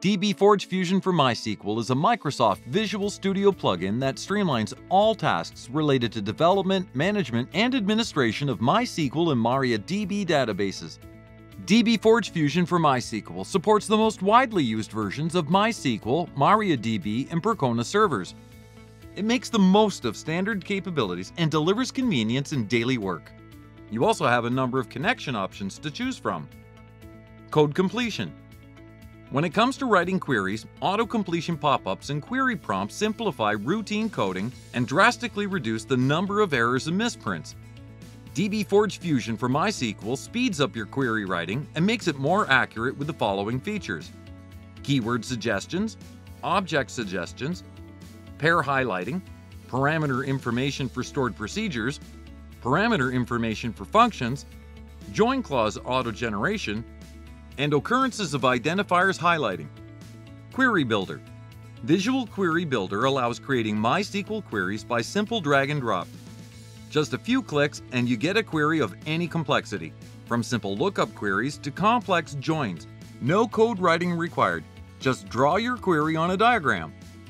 dbForge Fusion for MySQL is a Microsoft Visual Studio plugin that streamlines all tasks related to development, management, and administration of MySQL and MariaDB databases. dbForge Fusion for MySQL supports the most widely used versions of MySQL, MariaDB, and Percona servers. It makes the most of standard capabilities and delivers convenience in daily work. You also have a number of connection options to choose from. Code completion. When it comes to writing queries, auto-completion pop-ups and query prompts simplify routine coding and drastically reduce the number of errors and misprints. dbForge Fusion for MySQL speeds up your query writing and makes it more accurate with the following features: keyword suggestions, object suggestions, pair highlighting, parameter information for stored procedures, parameter information for functions, join clause auto-generation, and occurrences of identifiers highlighting. Query Builder. Visual Query Builder allows creating MySQL queries by simple drag and drop. Just a few clicks and you get a query of any complexity, from simple lookup queries to complex joins. No code writing required. Just draw your query on a diagram.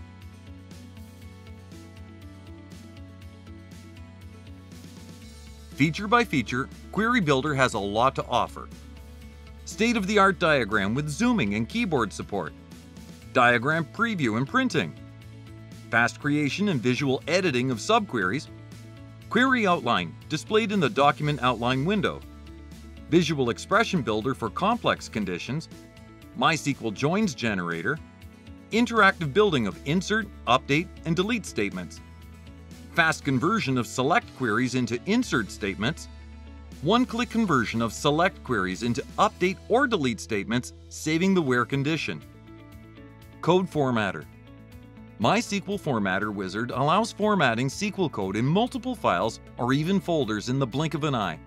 Feature by feature, Query Builder has a lot to offer. State-of-the-art diagram with zooming and keyboard support, diagram preview and printing, fast creation and visual editing of subqueries, query outline displayed in the document outline window, visual expression builder for complex conditions, MySQL joins generator, interactive building of insert, update, and delete statements, fast conversion of select queries into insert statements, one-click conversion of select queries into update or delete statements, saving the where condition. Code Formatter. MySQL Formatter Wizard allows formatting SQL code in multiple files or even folders in the blink of an eye.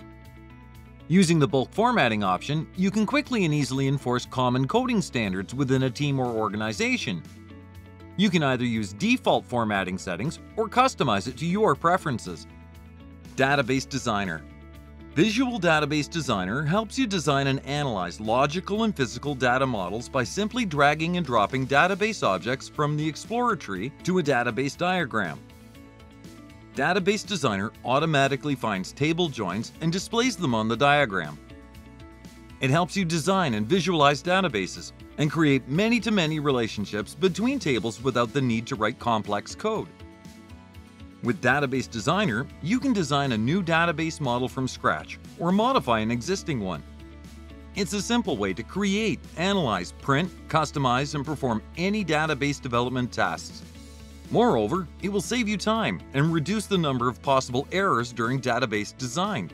Using the bulk formatting option, you can quickly and easily enforce common coding standards within a team or organization. You can either use default formatting settings or customize it to your preferences. Database Designer. Visual Database Designer helps you design and analyze logical and physical data models by simply dragging and dropping database objects from the Explorer tree to a database diagram. Database Designer automatically finds table joins and displays them on the diagram. It helps you design and visualize databases and create many-to-many relationships between tables without the need to write complex code. With Database Designer, you can design a new database model from scratch or modify an existing one. It's a simple way to create, analyze, print, customize, and perform any database development tasks. Moreover, it will save you time and reduce the number of possible errors during database design.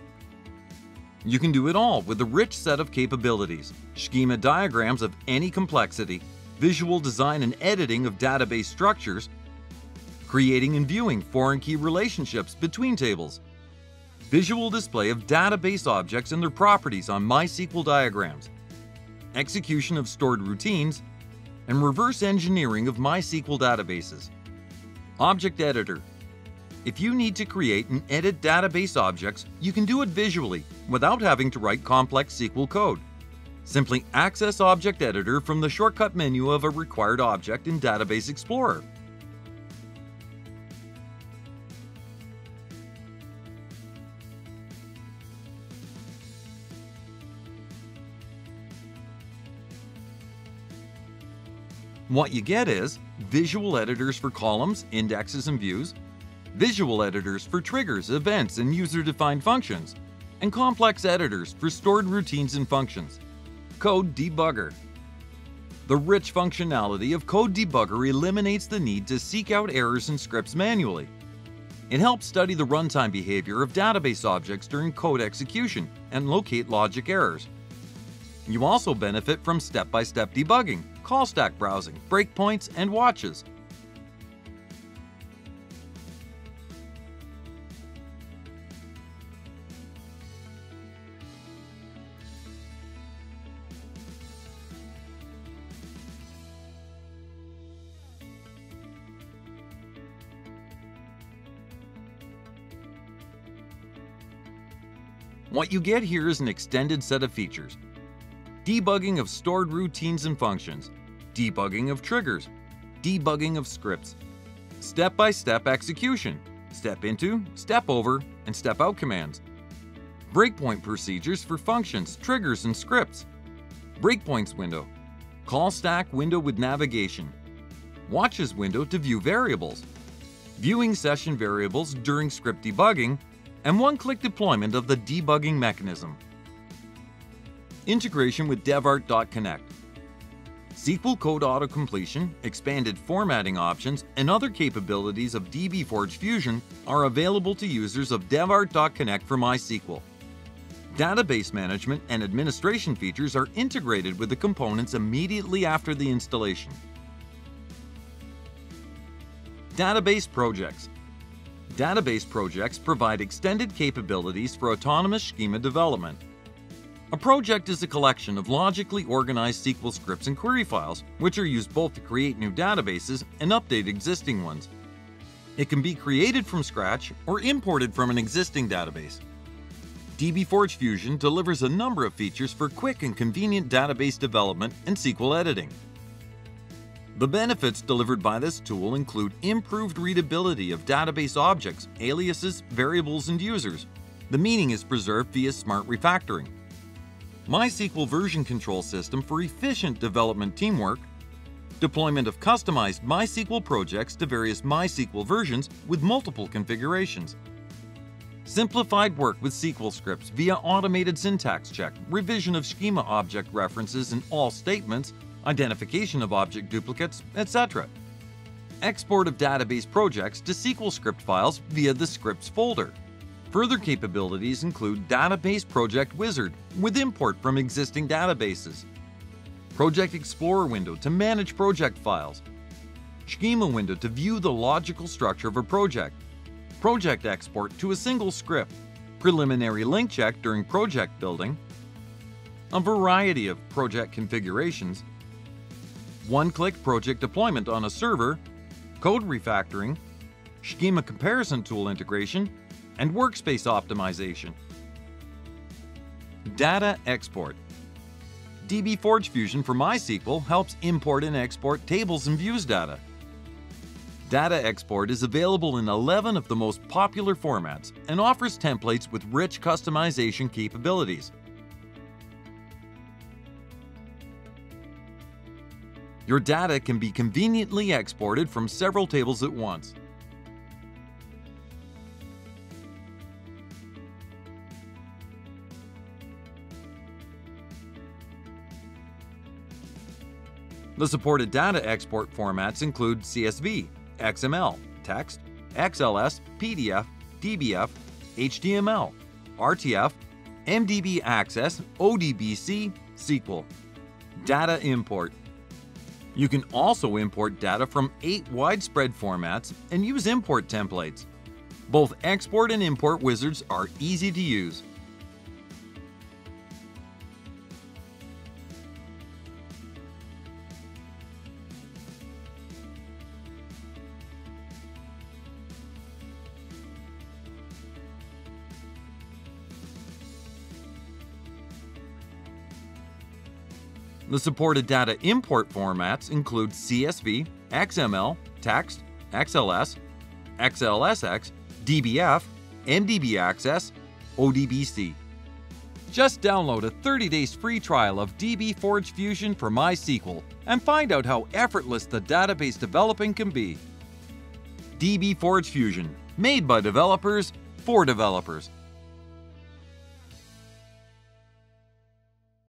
You can do it all with a rich set of capabilities: schema diagrams of any complexity, visual design and editing of database structures, creating and viewing foreign key relationships between tables, visual display of database objects and their properties on MySQL diagrams, execution of stored routines, and reverse engineering of MySQL databases. Object Editor. If you need to create and edit database objects, you can do it visually without having to write complex SQL code. Simply access Object Editor from the shortcut menu of a required object in Database Explorer. What you get is visual editors for columns, indexes, and views, visual editors for triggers, events, and user-defined functions, and complex editors for stored routines and functions. Code Debugger. The rich functionality of Code Debugger eliminates the need to seek out errors in scripts manually. It helps study the runtime behavior of database objects during code execution and locate logic errors. You also benefit from step-by-step debugging, call stack browsing, breakpoints, and watches. What you get here is an extended set of features: debugging of stored routines and functions, debugging of triggers, debugging of scripts, step-by-step execution, step into, step over, and step out commands, breakpoint procedures for functions, triggers, and scripts, breakpoints window, call stack window with navigation, watches window to view variables, viewing session variables during script debugging, and one-click deployment of the debugging mechanism. Integration with Devart dotConnect. SQL code auto-completion, expanded formatting options, and other capabilities of dbForge Fusion are available to users of Devart dotConnect for MySQL. Database management and administration features are integrated with the components immediately after the installation. Database projects. Database projects provide extended capabilities for autonomous schema development. A project is a collection of logically organized SQL scripts and query files, which are used both to create new databases and update existing ones. It can be created from scratch or imported from an existing database. dbForge Fusion delivers a number of features for quick and convenient database development and SQL editing. The benefits delivered by this tool include improved readability of database objects, aliases, variables, and users. The meaning is preserved via smart refactoring. MySQL version control system for efficient development teamwork. Deployment of customized MySQL projects to various MySQL versions with multiple configurations. Simplified work with SQL scripts via automated syntax check, revision of schema object references in all statements, identification of object duplicates, etc. Export of database projects to SQL script files via the scripts folder. Further capabilities include Database Project Wizard with import from existing databases, Project Explorer window to manage project files, Schema window to view the logical structure of a project, Project Export to a single script, Preliminary link check during project building, a variety of project configurations, one-click project deployment on a server, code refactoring, schema comparison tool integration, and workspace optimization. Data export. dbForge Fusion for MySQL helps import and export tables and views data. Data export is available in 11 of the most popular formats and offers templates with rich customization capabilities. Your data can be conveniently exported from several tables at once. The supported data export formats include CSV, XML, text, XLS, PDF, dbF, HTML, RTF, MDB Access, ODBC, SQL. Data import. You can also import data from 8 widespread formats and use import templates. Both export and import wizards are easy to use. The supported data import formats include CSV, XML, text, XLS, XLSX, dbF, MDB Access, ODBC. Just download a 30 days free trial of dbForge Fusion for MySQL and find out how effortless the database developing can be. dbForge Fusion, made by developers for developers.